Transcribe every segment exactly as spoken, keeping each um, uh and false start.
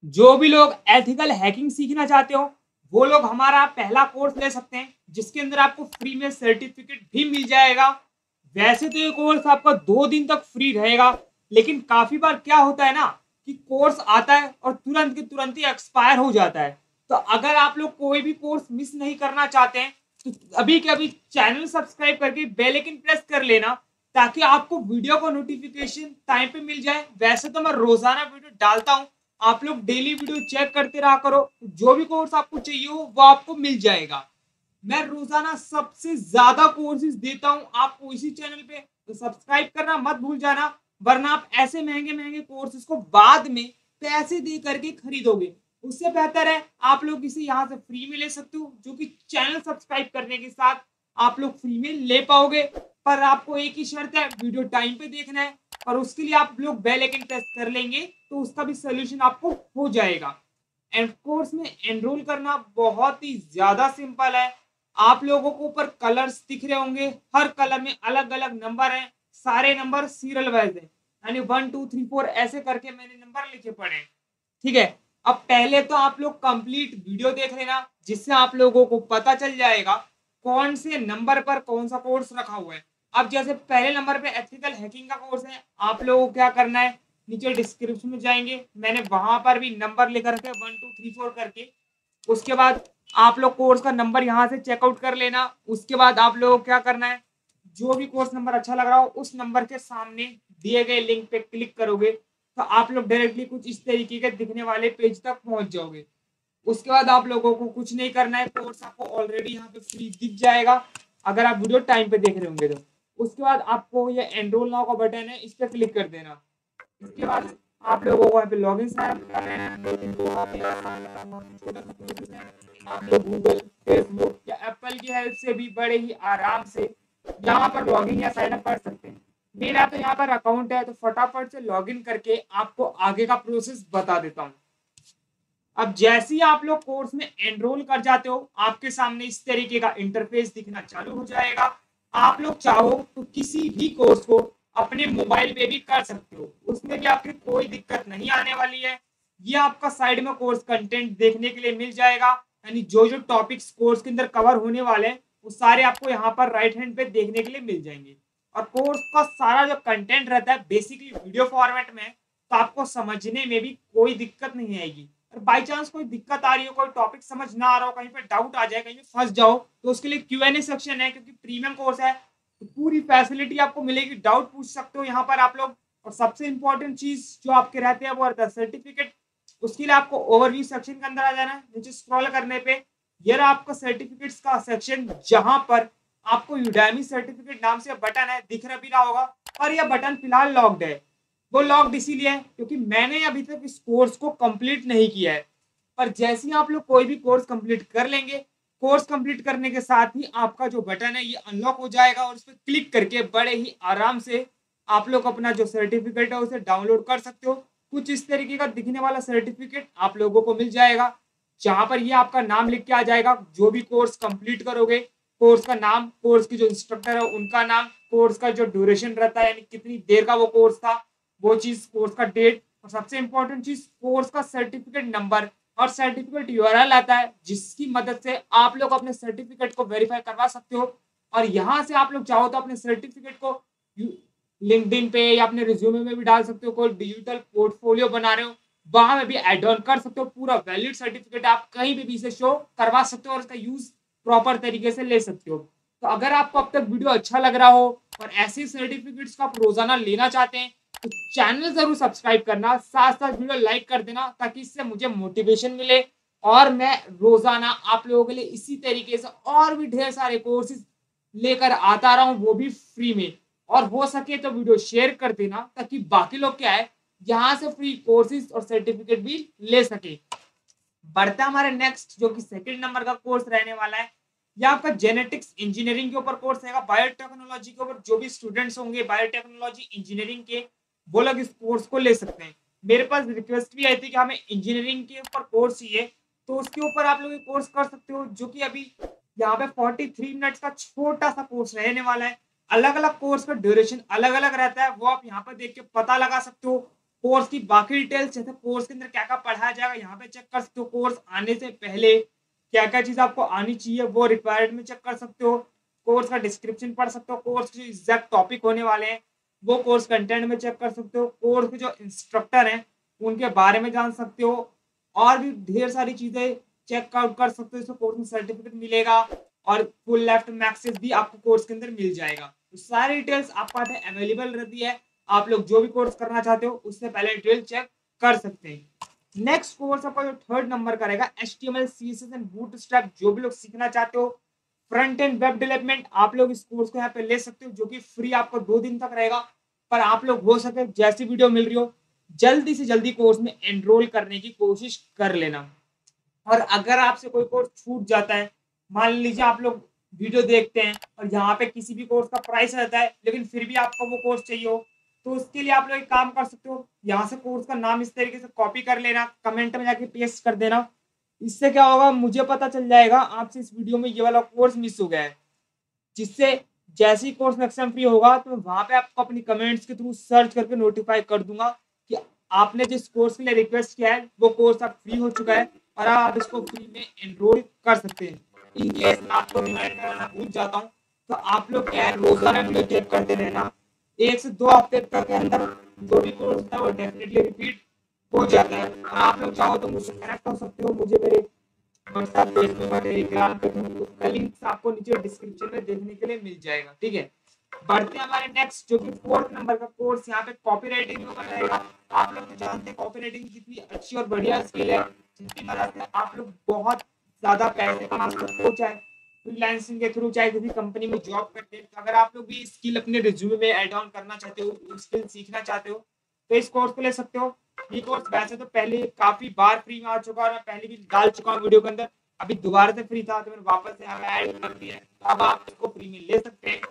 जो भी लोग एथिकल हैकिंग सीखना चाहते हो वो लोग हमारा पहला कोर्स ले सकते हैं, जिसके अंदर आपको फ्री में सर्टिफिकेट भी मिल जाएगा। वैसे तो ये कोर्स आपका दो दिन तक फ्री रहेगा, लेकिन काफी बार क्या होता है ना कि कोर्स आता है और तुरंत के तुरंत ही एक्सपायर हो जाता है। तो अगर आप लोग कोई भी कोर्स मिस नहीं करना चाहते हैं तो अभी के अभी चैनल सब्सक्राइब करके बेल आइकन प्रेस कर लेना, ताकि आपको वीडियो का नोटिफिकेशन टाइम पे मिल जाए। वैसे तो मैं रोजाना वीडियो डालता हूँ, आप लोग डेली वीडियो चेक करते रहा करो, जो भी कोर्स आपको चाहिए हो वो आपको मिल जाएगा। मैं रोजाना सबसे ज्यादा कोर्सेज देता हूं आपको इसी चैनल पे, तो सब्सक्राइब करना मत भूल जाना, वरना आप ऐसे महंगे महंगे कोर्सेज को बाद में पैसे दे करके खरीदोगे। उससे बेहतर है आप लोग इसे यहाँ से फ्री में ले सकते हो, जो कि चैनल सब्सक्राइब करने के साथ आप लोग फ्री में ले पाओगे। पर आपको एक ही शर्त है, वीडियो टाइम पे देखना है, और उसके लिए आप लोग बेल आइकन प्रेस कर लेंगे तो उसका भी सोल्यूशन आपको हो जाएगा। एंड कोर्स में एनरोल करना बहुत ही ज्यादा सिंपल है। आप लोगों को ऊपर कलर्स दिख रहे होंगे, हर कलर में अलग अलग नंबर हैं, सारे नंबर सीरियल वाइज है, यानी वन टू थ्री फोर ऐसे करके मैंने नंबर लिखे पड़े हैं। ठीक है, अब पहले तो आप लोग कंप्लीट वीडियो देख लेना, जिससे आप लोगों को पता चल जाएगा कौन से नंबर पर कौन सा कोर्स रखा हुआ है। अब जैसे पहले नंबर पे एथिकल हैकिंग का कोर्स है, आप लोगों को क्या करना है, नीचे डिस्क्रिप्शन में जाएंगे, मैंने वहां पर भी नंबर लिख रखे वन टू थ्री फोर करके। उसके बाद आप लोग कोर्स का नंबर यहाँ से चेकआउट कर लेना। उसके बाद आप लोगों को क्या करना है, जो भी कोर्स नंबर अच्छा लग रहा हो उस नंबर के सामने दिए गए लिंक पे क्लिक करोगे तो आप लोग डायरेक्टली कुछ इस तरीके के दिखने वाले पेज तक पहुंच जाओगे। उसके बाद आप लोगों को कुछ नहीं करना है, कोर्स आपको ऑलरेडी यहाँ पे फ्री दिख जाएगा अगर आप वीडियो टाइम पे देख रहे होंगे तो। उसके बाद आपको ये एनरोल नाउ का बटन है, इस पर क्लिक कर देना। इसके बाद आप लोगों को यहाँ पे लॉगिन साइन अप करना है। दो तीन दो आप आप लोग गूगल, फेसबुक या एप्पल की हेल्प से भी बड़े ही आराम से यहाँ पर लॉगिन या साइन अप कर सकते हैं। मेरा तो यहाँ पर अकाउंट है, तो फटाफट से लॉगिन करके आपको आगे का प्रोसेस बता देता हूँ। अब जैसे ही आप लोग कोर्स में एनरोल कर जाते हो, आपके सामने इस तरीके का इंटरफेस दिखना चालू हो जाएगा। आप लोग चाहो तो किसी भी कोर्स को अपने मोबाइल पे भी कर सकते हो, उसमें भी आपकी कोई दिक्कत नहीं आने वाली है। ये आपका साइड में कोर्स कंटेंट देखने के लिए मिल जाएगा, यानी जो जो टॉपिक्स कोर्स के अंदर कवर होने वाले हैं वो सारे आपको यहाँ पर राइट हैंड पे देखने के लिए मिल जाएंगे। और कोर्स का सारा जो कंटेंट रहता है बेसिकली वीडियो फॉर्मेट में, तो आपको समझने में भी कोई दिक्कत नहीं आएगी। और बाई चांस कोई दिक्कत आ रही हो, कोई टॉपिक समझ ना आ रहा हो, कहीं पे डाउट आ जाए, कहीं पे फंस जाओ, तो उसके लिए क्यू एन ए सेक्शन है, क्योंकि प्रीमियम कोर्स है तो पूरी फैसिलिटी आपको मिलेगी, डाउट पूछ सकते हो यहाँ पर आप लोग। और सबसे इंपॉर्टेंट चीज जो आपके रहते हैं वो रहता है सर्टिफिकेट। उसके लिए आपको ओवरव्यू सेक्शन के अंदर आ जाना है, नीचे स्क्रॉल करने पे ये रहा आपका सर्टिफिकेट्स का सेक्शन, जहां पर आपको यूडेमी सर्टिफिकेट नाम से बटन है, दिख रहा भी रहा होगा। और यह बटन फिलहाल लॉक्ड है। वो लॉक्ड इसीलिए है क्योंकि मैंने अभी तक इस कोर्स को कंप्लीट नहीं किया है। पर जैसे ही आप लोग कोई भी कोर्स कंप्लीट कर लेंगे, कोर्स कंप्लीट करने के साथ ही आपका जो बटन है ये अनलॉक हो जाएगा, और उस पर क्लिक करके बड़े ही आराम से आप लोग अपना जो सर्टिफिकेट है उसे डाउनलोड कर सकते हो। कुछ इस तरीके का दिखने वाला सर्टिफिकेट आप लोगों को मिल जाएगा, जहां पर ये आपका नाम लिख के आ जाएगा, जो भी कोर्स कंप्लीट करोगे, कोर्स का नाम, कोर्स की जो इंस्ट्रक्टर है उनका नाम, कोर्स का जो ड्यूरेशन रहता है यानी कितनी देर का वो कोर्स था, वो चीज, कोर्स का डेट, और सबसे इंपॉर्टेंट चीज कोर्स का सर्टिफिकेट नंबर और सर्टिफिकेट यूआरएल आता है, जिसकी मदद से आप लोग अपने सर्टिफिकेट को वेरीफाई करवा सकते हो। और यहाँ से आप लोग चाहो तो अपने सर्टिफिकेट को लिंक्डइन पे या अपने रिज्यूमे में भी डाल सकते हो। कोई डिजिटल पोर्टफोलियो बना रहे हो वहां में भी एड ऑन कर सकते हो, पूरा वैलिड सर्टिफिकेट आप कहीं भी, भी इसे शो करवा सकते हो और उसका यूज प्रॉपर तरीके से ले सकते हो। तो अगर आपको अब तक वीडियो अच्छा लग रहा हो और ऐसे सर्टिफिकेट्स को आप रोजाना लेना चाहते हैं तो चैनल जरूर सब्सक्राइब करना, साथ साथ वीडियो लाइक कर देना, ताकि इससे मुझे मोटिवेशन मिले और मैं रोजाना आप लोगों के लिए इसी तरीके से और भी ढेर सारे कोर्सेज लेकर आता रहा हूँ, वो भी फ्री में। और हो सके तो वीडियो शेयर कर देना, ताकि बाकी लोग क्या है यहाँ से फ्री कोर्सेज और सर्टिफिकेट भी ले सके। बढ़ता हमारे नेक्स्ट, जो कि सेकंड नंबर का कोर्स रहने वाला है, यह आपका जेनेटिक्स इंजीनियरिंग के ऊपर कोर्स रहेगा। बायोटेक्नोलॉजी के ऊपर जो भी स्टूडेंट्स होंगे बायोटेक्नोलॉजी इंजीनियरिंग के, वो लोग इस कोर्स को ले सकते हैं। मेरे पास रिक्वेस्ट भी आई थी कि हमें इंजीनियरिंग के ऊपर कोर्स चाहिए, तो उसके ऊपर आप लोग ये कोर्स कर सकते हो, जो कि अभी यहाँ पे तैंतालीस मिनट्स का छोटा सा कोर्स रहने वाला है। अलग अलग कोर्स का ड्यूरेशन अलग अलग रहता है, वो आप यहाँ पर देख के पता लगा सकते हो। कोर्स की बाकी डिटेल्स जैसे कोर्स के अंदर क्या क्या पढ़ाया जाएगा यहाँ पे चेक कर सकते हो। कोर्स आने से पहले क्या क्या चीज आपको आनी चाहिए वो रिक्वायर्ड में चेक कर सकते हो। कोर्स का डिस्क्रिप्शन पढ़ सकते हो। कोर्स के एग्जैक्ट टॉपिक होने वाले हैं वो कोर्स कंटेंट में चेक कर सकते हो। कोर्स के जो इंस्ट्रक्टर हैं उनके बारे में जान सकते हो और भी ढेर सारी चीजें चेक आउट कर सकते हो। इसको कोर्स में सर्टिफिकेट मिलेगा और फुल लेफ्ट मैक्सेस भी आपको कोर्स के अंदर मिल जाएगा। तो सारी डिटेल्स आपके पास अवेलेबल रहती है। आप लोग जो भी कोर्स करना चाहते हो उससे पहले डिटेल चेक कर सकते हैं। नेक्स्ट कोर्स आपका जो थर्ड नंबर का रहेगा H T M L C S S and bootstrap. जो भी लोग सीखना चाहते हो फ्रंट एंड वेब डेवलपमेंट आप लोग इस कोर्स को यहाँ पे ले सकते हो जो कि फ्री आपको दो दिन तक रहेगा। पर आप लोग हो सके जैसी वीडियो मिल रही हो जल्दी से जल्दी कोर्स में एनरोल करने की कोशिश कर लेना। और अगर आपसे कोई कोर्स छूट जाता है, मान लीजिए आप लोग वीडियो देखते हैं और यहाँ पे किसी भी कोर्स का प्राइस रहता है लेकिन फिर भी आपको वो कोर्स चाहिए हो तो उसके लिए आप लोग एक काम कर सकते हो, यहाँ से कोर्स का नाम इस तरीके से कॉपी कर लेना, कमेंट में जाके पेस्ट कर देना। इससे क्या होगा मुझे पता चल जाएगा आपसे इस वीडियो में ये वाला कोर्स मिस हो गया है, जिससे जैसे ही कोर्स नेक्स्ट टाइम फ्री होगा तो वहां पे आपको अपनी कमेंट्स के थ्रू सर्च करके नोटिफाई कर दूंगा कि आपने जिस कोर्स के लिए रिक्वेस्ट किया है वो कोर्स अब फ्री हो चुका है और आप इसको फ्री में एनरोल कर सकते हैं। इन केस मैं आपको रिमाइंड करना भूल जाता हूँ तो आप लोग क्या है रोजाना वीडियो चेक करते रहना। एक से दो हफ्ते तक के अंदर जो भी कोर्स था वो डेफिनेटली रिपीट हो जाता है। और आप लोग चाहो तो मुझसे कनेक्ट हो सकते हो, मुझे मेरे व्हाट्सएप फेसबुक और टेलीग्राम पे उसका लिंक आपको नीचे डिस्क्रिप्शन में देखने के लिए मिल जाएगा। ठीक है, बढ़ते हैं हमारे नेक्स्ट जो कि फोर्थ नंबर का कोर्स यहाँ पे कॉपी राइटिंग का रहेगा। आप लोग तो जानते हैं कॉपी राइटिंग कितनी अच्छी और बढ़िया स्किल है जिसकी मदद से आप लोग बहुत ज्यादा पैसे कमा सकते हो, चाहे फ्रीलांसिंग के थ्रू चाहे किसी कंपनी में जॉब करते हैं। तो अगर आप लोग भी स्किल अपने रिज्यूमे में ऐड ऑन करना चाहते हो, स्किल सीखना चाहते हो तो इस कोर्स को ले सकते हो। ये कोर्स वैसे तो पहले काफी बार फ्री में आ चुका है और मैं पहले भी डाल चुका हूँ वीडियो के अंदर, अभी दोबारा से फ्री था तो मैंने वापस से यहाँ ऐड कर दिया है। अब आप इसको फ्री में ले सकते हैं।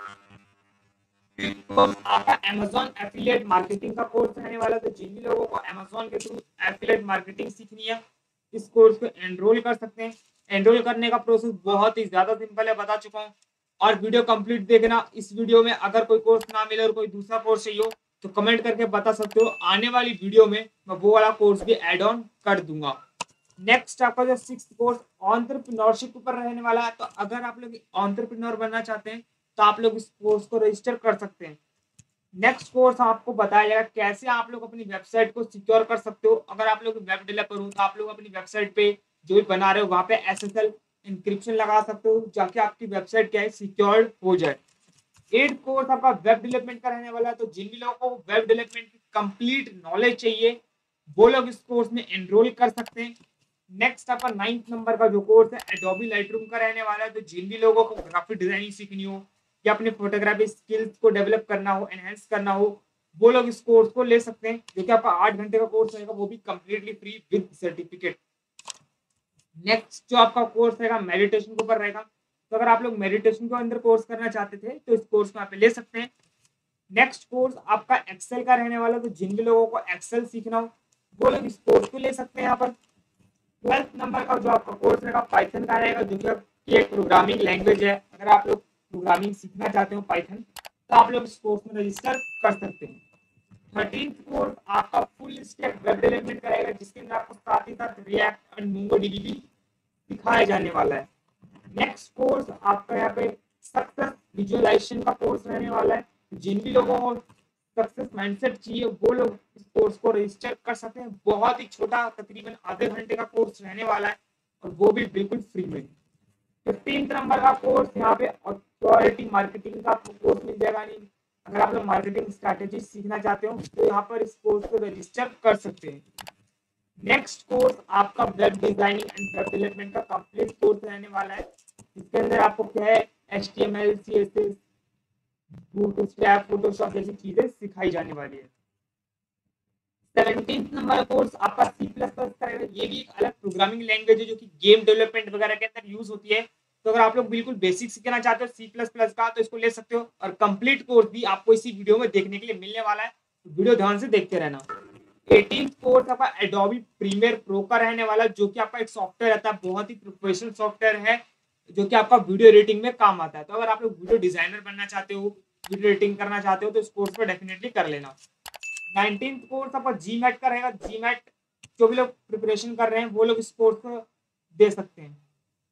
आपका Amazon एफिलिएट मार्केटिंग का कोर्स रहने वाला है, तो जिन भी लोगों को Amazon के थ्रू एफिलिएट मार्केटिंग सीखनी है इस कोर्स को एनरोल कर सकते हैं। एनरोल करने का प्रोसेस बहुत ही ज्यादा सिंपल है, बता चुका हूँ। और वीडियो कंप्लीट देखना। इस वीडियो में अगर कोई कोर्स ना मिले और कोई दूसरा कोर्स चाहिए हो तो कमेंट करके बता सकते हो, आने वाली वीडियो में मैं वो वाला कोर्स भी एड ऑन कर दूंगा। नेक्स्ट आपका जो सिक्स कोर्स एंटरप्रेन्योरशिप पर रहने वाला है, तो अगर आप लोग एंटरप्रेन्योर बनना चाहते हैं तो आप लोग इस कोर्स को रजिस्टर कर सकते हैं। नेक्स्ट कोर्स आपको बताया जाएगा कैसे आप लोग अपनी वेबसाइट को सिक्योर कर सकते हो। अगर आप लोग वेब डेवलपर हो तो आप लोग अपनी वेबसाइट पे जो भी बना रहे हो वहां पे एस एस एल इंक्रिप्शन लगा सकते हो जाके आपकी वेबसाइट क्या है सिक्योर्ड हो जाए। एट कोर्स आपका वेब डेवलपमेंट का रहने वाला है, तो जिन भी लोगों को वेब डेवलपमेंट की कंप्लीट नॉलेज चाहिए वो लोग इस कोर्स में एनरोल कर सकते हैं। नेक्स्ट आपका नाइन्थ नंबर का जो कोर्स है एडोबी लाइटरूम का रहने वाला है, तो जिन भी लोगों को ग्राफिक डिजाइनिंग सीखनी हो या अपने फोटोग्राफी स्किल्स को डेवलप करना हो, एनहेंस करना हो, वो लोग इस कोर्स को ले सकते हैं जो कि आपका आठ घंटे का कोर्स रहेगा, वो भी completely free with certificate. Next जो आपका कोर्स रहेगा मेडिटेशन के ऊपर रहेगा, तो अगर आप लोग मेडिटेशन के अंदर कोर्स करना चाहते थे तो इस कोर्स को आप ले सकते हैं। नेक्स्ट कोर्स आपका एक्सेल का रहने वाला है, तो जिन भी लोगों को एक्सेल सीखना हो वो लोग इस कोर्स को ले सकते हैं यहाँ पर। ट्वेल्थ नंबर का जो आपका कोर्स रहेगा पाइथन का रहेगा, जो कि एक प्रोग्रामिंग लैंग्वेज है। अगर आप लोग प्रोग्रामिंग सीखना चाहते हो पाइथन तो आप लोग इस कोर्स में रजिस्टर कर सकते हैं। थर्टीन्थ कोर्स आपका फुल स्टैक वेब डेवलपमेंट का रहेगा, जिसके अंदर आपको साथ ही साथ रिएक्ट एंड मोंगोडीबी भी सिखाया जाने वाला है। नेक्स्ट कोर्स आपका यहाँ पे सक्सेस विजुअलाइजेशन का कोर्स रहने वाला है। जिन भी लोगों को सक्सेस माइंडसेट चाहिए वो लोग इस कोर्स को रजिस्टर कर सकते हैं। बहुत ही छोटा तकरीबन आधे घंटे का कोर्स रहने वाला है और वो भी बिल्कुल फ्री में। फिफ्टीन नंबर का कोर्स यहाँ पे अथॉरिटी मार्केटिंग का कोर्स मिल जाएगा। नहीं अगर आप लोग मार्केटिंग स्ट्रैटेजी सीखना चाहते हो तो यहाँ पर इस कोर्स को रजिस्टर कर सकते हैं। नेक्स्ट कोर्स आपका web designing and web development का कंप्लीट कोर्स रहने वाला है। इसके अंदर आपको क्या है H T M L C S S bootstrap Photoshop जैसी चीजें सिखाई जाने वाली है। सेवनटीन्थ नंबर कोर्स आपका सी प्लस प्लस का है। ये भी एक अलग प्रोग्रामिंग लैंग्वेज है जो कि गेम डेवलपमेंट वगैरह के अंदर यूज होती है। तो अगर आप लोग बिल्कुल बेसिक सीखना चाहते हो सी प्लस प्लस का तो इसको ले सकते हो और कंप्लीट कोर्स भी आपको इसी वीडियो में देखने के लिए मिलने वाला है, तो वीडियो ध्यान से देखते रहना। एटीन्थ कोर्स आपका एडोबी प्रीमियर प्रो का रहने वाला है, जो कि आपका एक सॉफ्टवेयर रहता है, बहुत ही प्रोफेशनल सॉफ्टवेयर है जो कि आपका वीडियो एडिटिंग में काम आता है। तो अगर आप लोग वीडियो डिजाइनर बनना चाहते हो, वीडियो एडिटिंग करना चाहते हो तो इस कोर्स पर डेफिनेटली कर लेना। नाइनटीन्थ कोर्स आपका जी मैट का रहेगा। जी मैट जो भी लोग प्रिपरेशन कर रहे हैं वो लोग इस कोर्स को दे सकते हैं,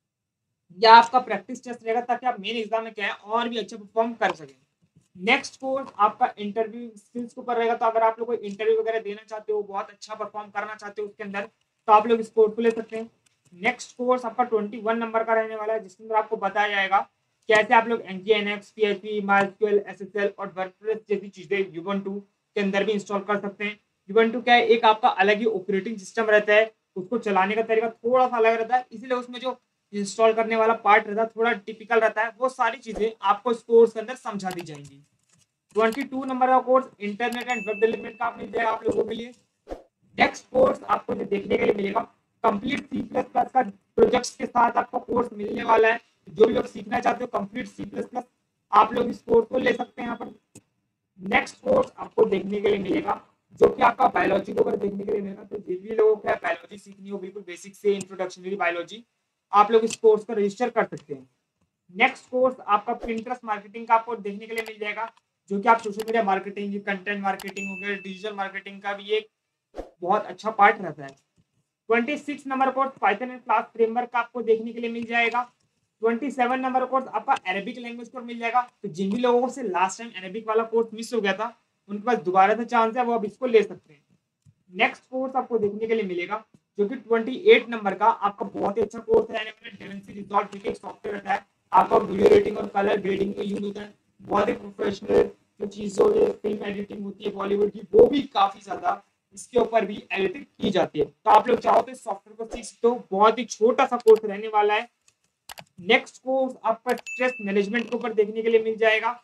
या आपका प्रैक्टिस टेस्ट रहेगा ताकि आप मेन एग्जाम में क्या है और भी अच्छा परफॉर्म कर सकें। नेक्स्ट कोर्स आपका इंटरव्यू स्किल्स के ऊपर रहेगा। तो अगर आप लोग कोई इंटरव्यू वगैरह देना चाहते हो, बहुत अच्छा परफॉर्म करना चाहते हो उसके अंदर, तो आप लोग इस कोर्स को ले सकते हैं। नेक्स्ट कोर्स आपका ट्वेंटी वन नंबर का रहने वाला है, जिसके अंदर आपको बताया जाएगा कैसे आप लोग एनजीएनएक्स, पीएचपी, माइस्क्यूएल, एसएसएल और वर्डप्रेस जैसी चीजें यूबंटू के अंदर भी इंस्टॉल कर सकते हैं। यूबंटू क्या है, एक आपका अलग ही ऑपरेटिंग सिस्टम रहता है, उसको चलाने का तरीका थोड़ा सा अलग रहता है, इसीलिए उसमें जो इंस्टॉल करने वाला पार्ट रहता है थोड़ा टिपिकल रहता है। वो सारी चीजें आपको इस कोर्स के अंदर समझा दी जाएंगी। ट्वेंटी टू नंबर का course internet and web development का मिल जाएगा आप लोगों के लिए। नेक्स्ट कोर्स आपको जो देखने के लिए मिलेगा, कंप्लीट सी प्लस प्लस का प्रोजेक्ट्स के साथ आपको कोर्स मिलने वाला है। जो भी लोग सीखना चाहते हो कंप्लीट सी प्लस प्लस, आप लोग इस कोर्स को ले सकते हैं यहाँ पर। नेक्स्ट कोर्स आपको देखने के लिए मिलेगा जो कि आपका बायोलॉजी को अगर देखने के लिए मिलेगा, तो जिन भी लोगों को बायोलॉजी सीखनी हो बिल्कुल बेसिक से इंट्रोडक्शनरी बायोलॉजी, आप लोग इस कोर्स को रजिस्टर कर सकते हैं। नेक्स्ट कोर्स आपका पिंटरेस्ट मार्केटिंग का आपको देखने के लिए मिल जाएगा, जो कि आप social media marketing, content marketing हो गया, डिजिटल मार्केटिंग का भी एक बहुत अच्छा पार्ट रहता है। Twenty six number course Python and Flask framework का आपको देखने के लिए मिल जाएगा। ट्वेंटी सेवन नंबर कोर्स आपका अरेबिक लैंग्वेज पर मिल जाएगा। तो जिन भी लोगों से लास्ट टाइम अरेबिक वाला कोर्स मिस हो गया था, उनके पास दोबारा से चांस है, वो अब इसको ले सकते हैं। नेक्स्ट कोर्स आपको देखने के लिए मिलेगा जो कि ट्वेंटी एट नंबर का आपका बहुत ही अच्छा कोर्स रहने वाला है। डेविंसी रिजॉल्व एक सॉफ्टवेयर रहता है, आपका वीडियो रेटिंग और कलर ग्रेडिंग में यूज होता है। बहुत ही प्रोफेशनल जो चीजों फिल्म एडिटिंग होती है बॉलीवुड की, वो भी काफी ज्यादा इसके ऊपर भी एडिटिंग की जाती है। तो आप लोग चाहो तो इस सॉफ्टवेयर को सीख सकते हो, बहुत ही छोटा सा कोर्स रहने वाला है। नेक्स्ट कोर्स आपका स्ट्रेस मैनेजमेंट के ऊपर देखने के लिए मिल जाएगा।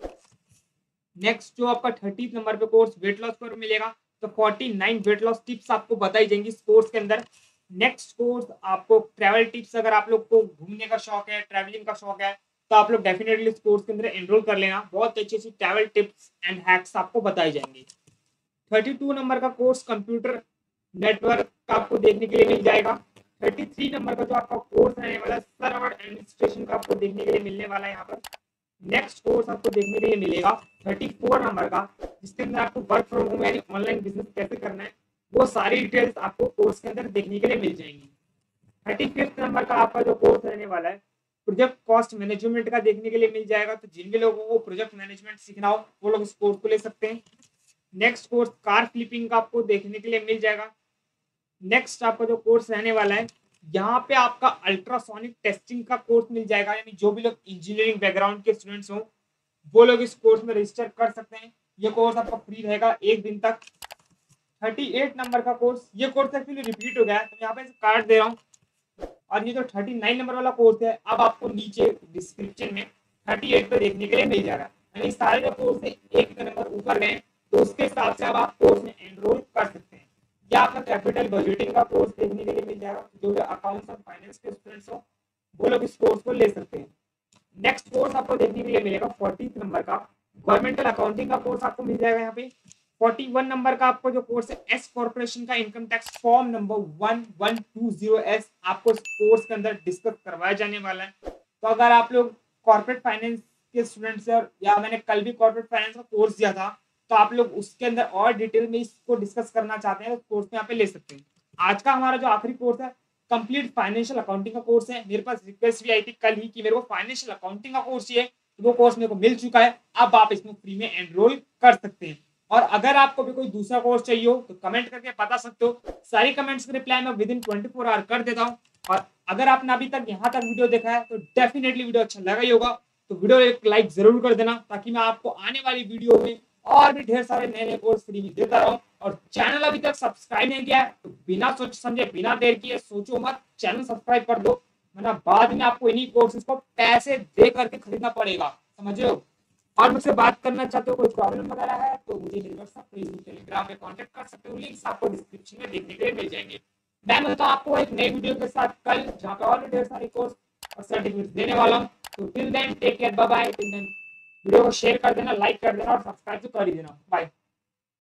नेक्स्ट जो आपका थर्टी नंबर पे कोर्स वेट लॉस पर मिलेगा, तो forty nine weight loss tips आपको बताई जाएंगी इस कोर्स के अंदर। नेक्स्ट कोर्स आपको ट्रैवल टिप्स, अगर आप लोग को घूमने का शौक है, ट्रैवलिंग का शौक है, तो आप लोग डेफिनेटली इस कोर्स के अंदर एनरोल कर लेना। बहुत अच्छी अच्छी ट्रैवल टिप्स एंड हैक्स आपको बताई जाएंगी। थर्टी टू नंबर का कोर्स कंप्यूटर नेटवर्क का आपको देखने के लिए मिल जाएगा। थर्टी थ्री नंबर का जो आपका कोर्स रहने वाला है सर्वर एडमिनिस्ट्रेशन का आपको देखने के लिए मिलने वाला है यहाँ पर। नेक्स्ट कोर्स आपको देखने के लिए मिलेगा थर्टी फोर नंबर का, जिसके अंदर आपको वर्क फ्रॉम होम यानी ऑनलाइन बिजनेस कैसे करना है, वो सारी डिटेल्स आपको कोर्स के अंदर देखने के लिए मिल जाएंगी। थर्टी फिफ्थ नंबर का आपका जो कोर्स रहने वाला है प्रोजेक्ट कॉस्ट मैनेजमेंट का देखने के लिए मिल जाएगा। तो जिन भी लोगों को प्रोजेक्ट मैनेजमेंट सीखना हो वो लोग इस कोर्स को ले सकते हैं। नेक्स्ट कोर्स कार फ्लिपिंग का आपको देखने के लिए मिल जाएगा। नेक्स्ट आपका जो कोर्स रहने वाला है, यहाँ पे आपका अल्ट्रासोनिक टेस्टिंग का कोर्स मिल जाएगा, यानी जो भी लोग इंजीनियरिंग बैकग्राउंड के स्टूडेंट्स हो वो लोग इस कोर्स में रजिस्टर कर सकते हैं। ये कोर्स आपका फ्री रहेगा एक दिन तक। थर्टी एट नंबर का कोर्स, ये कोर्स एक्चुअली रिपीट हो गया है तो यहाँ पे कार्ड दे रहा हूँ। और ये जो थर्टी नाइन नंबर वाला कोर्स है, अब आपको नीचे डिस्क्रिप्शन में थर्टी एट पे देखने के लिए मिल जाएगा। यानी सारे जो कोर्स है एक नंबर ऊपर गए, तो उसके हिसाब से अब आप कोर्स में एनरोल कर सकते हैं। या आपका कैपिटल बजटिंग का कोर्स देखने के लिए मिल जाएगा, जो अकाउंट्स और फाइनेंस के स्टूडेंट्स हो वो लोग इस कोर्स को ले सकते हैं। नेक्स्ट कोर्स आपको देखने के लिए मिलेगा फोर्टी नंबर का गवर्नमेंटल अकाउंटिंग का कोर्स आपको मिल जाएगा यहाँ पे। फोर्टी वन नंबर का आपको जो कोर्स है एस कॉर्पोरेशन का income tax form number one one two zero S आपको इस कोर्स के अंदर डिस्कस करवाया जाने वाला है। तो अगर आप लोग कॉर्पोरेट फाइनेंस के स्टूडेंट्स हैं, या मैंने कल भी कॉर्पोरेट फाइनेंस का कोर्स दिया था, तो आप लोग उसके अंदर और डिटेल में इसको डिस्कस करना चाहते हैं तो कोर्स में यहाँ पे ले सकते हैं। आज का हमारा जो आखिरी कोर्स है कंप्लीट फाइनेंशियल अकाउंटिंग का कोर्स है। मेरे पास रिक्वेस्ट भी आई थी कल ही कि मेरे को फाइनेंशियल अकाउंटिंग का कोर्स चाहिए, तो वो कोर्स मेरे को मिल चुका है। अब आप इसमें फ्री में एनरोल कर सकते हैं। और अगर आपको भी कोई दूसरा कोर्स चाहिए हो तो कमेंट करके बता सकते हो। सारी कमेंट्स के रिप्लाई मैं within twenty four hour कर देता हूँ। और अगर आपने अभी तक यहाँ तक वीडियो देखा है तो डेफिनेटली वीडियो अच्छा लगा ही होगा, तो वीडियो एक लाइक जरूर कर देना, ताकि मैं आपको आने वाली वीडियो में और भी ढेर सारे नए नए कोर्स फ्री में देता रहूं। और चैनल अभी तक सब्सक्राइब नहीं किया है तो बिना सोच समझे, बिना देर किए, सोचो मत, चैनल सब्सक्राइब कर दो, वरना बाद में आपको इन्हीं कोर्सेज को पैसे दे करके खरीदना पड़ेगा, समझ रहे हो। और मुझसे बात करना चाहते हो, कोई प्रॉब्लम वगैरह है, तो मुझे मेरे व्हाट्सएप, फेसबुक, टेलीग्राम पे कांटेक्ट कर सकते हो। लिंक्स आपको डिस्क्रिप्शन में देखने के लिए मिल जाएंगे। मैं मिलता हूं आपको एक नई वीडियो के साथ कल, जहां पे और भी ढेर सारे कोर्स और सर्टिफिकेट देने वाला हूं। तो till then take care, bye bye. Till then video को शेयर कर देना, लाइक कर देना और सब्सक्राइब तो कर ही देना। बाय।